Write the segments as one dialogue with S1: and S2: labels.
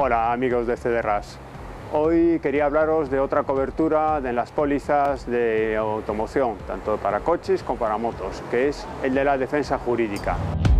S1: Hola amigos de CDRAS. Hoy quería hablaros de otra cobertura de las pólizas de automoción, tanto para coches como para motos, que es el de la defensa jurídica.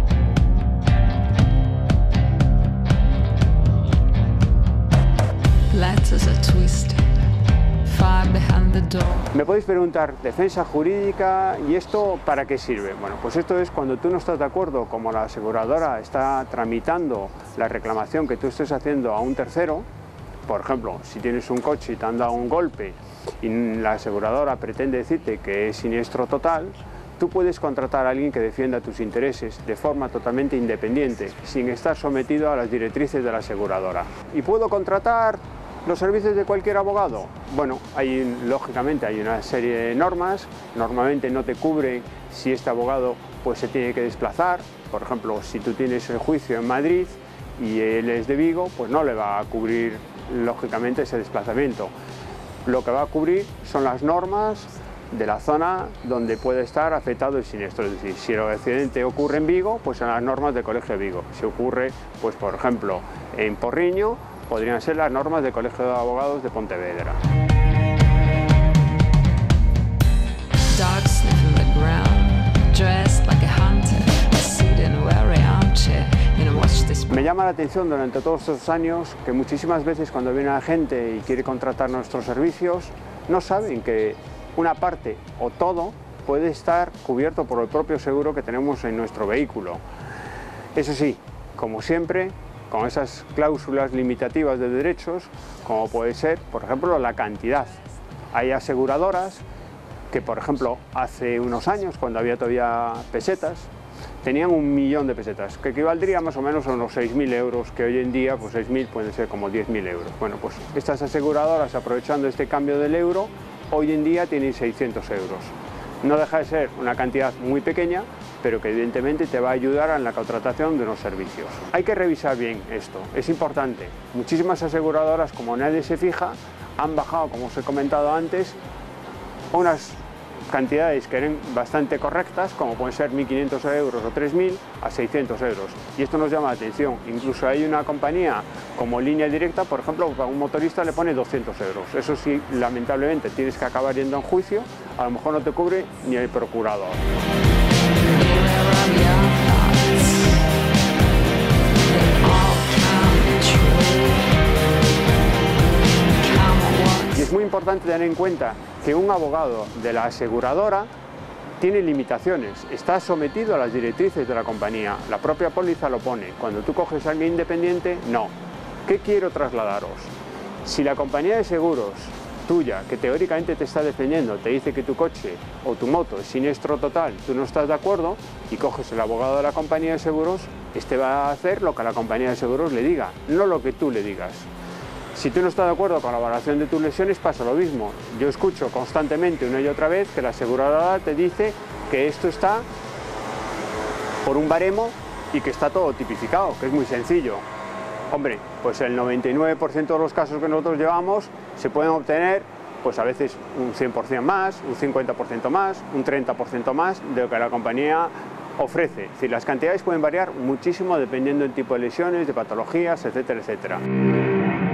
S1: Me podéis preguntar, defensa jurídica, ¿y esto para qué sirve? Bueno, pues esto es cuando tú no estás de acuerdo, como la aseguradora está tramitando la reclamación que tú estés haciendo a un tercero. Por ejemplo, si tienes un coche y te han dado un golpe y la aseguradora pretende decirte que es siniestro total, tú puedes contratar a alguien que defienda tus intereses de forma totalmente independiente, sin estar sometido a las directrices de la aseguradora. ¿Y puedo contratar los servicios de cualquier abogado? Bueno, lógicamente hay una serie de normas. Normalmente no te cubre si este abogado pues se tiene que desplazar. Por ejemplo, si tú tienes el juicio en Madrid y él es de Vigo, pues no le va a cubrir lógicamente ese desplazamiento. Lo que va a cubrir son las normas de la zona donde puede estar afectado el siniestro. Es decir, si el accidente ocurre en Vigo, pues son las normas del Colegio de Vigo. Si ocurre, pues por ejemplo, en Porriño, podrían ser las normas del Colegio de Abogados de Pontevedra. Me llama la atención durante todos estos años que muchísimas veces cuando viene la gente y quiere contratar nuestros servicios, no saben que una parte o todo puede estar cubierto por el propio seguro que tenemos en nuestro vehículo. Eso sí, como siempre, con esas cláusulas limitativas de derechos, como puede ser, por ejemplo, la cantidad. Hay aseguradoras que, por ejemplo, hace unos años, cuando había todavía pesetas, tenían 1 millón de pesetas, que equivaldría más o menos a unos 6.000 euros, que hoy en día, pues 6.000 pueden ser como 10.000 euros. Bueno, pues estas aseguradoras, aprovechando este cambio del euro, hoy en día tienen 600 euros. No deja de ser una cantidad muy pequeña, pero que evidentemente te va a ayudar en la contratación de unos servicios. Hay que revisar bien esto, es importante. Muchísimas aseguradoras, como nadie se fija, han bajado, como os he comentado antes, unas cantidades que eran bastante correctas, como pueden ser 1.500 euros o 3.000 a 600 euros. Y esto nos llama la atención. Incluso hay una compañía como Línea Directa, por ejemplo, a un motorista le pone 200 euros. Eso sí, lamentablemente, tienes que acabar yendo en juicio, a lo mejor no te cubre ni el procurador. Y es muy importante tener en cuenta que un abogado de la aseguradora tiene limitaciones, está sometido a las directrices de la compañía, la propia póliza lo pone. Cuando tú coges a alguien independiente, no. ¿Qué quiero trasladaros? Si la compañía de seguros tuya, que teóricamente te está defendiendo, te dice que tu coche o tu moto es siniestro total, tú no estás de acuerdo y coges el abogado de la compañía de seguros, este va a hacer lo que la compañía de seguros le diga, no lo que tú le digas. Si tú no estás de acuerdo con la valoración de tus lesiones, pasa lo mismo. Yo escucho constantemente una y otra vez que la aseguradora te dice que esto está por un baremo y que está todo tipificado, que es muy sencillo. Hombre, pues el 99% de los casos que nosotros llevamos se pueden obtener, pues a veces un 100% más, un 50% más, un 30% más de lo que la compañía ofrece. Es decir, las cantidades pueden variar muchísimo dependiendo del tipo de lesiones, de patologías, etcétera, etcétera.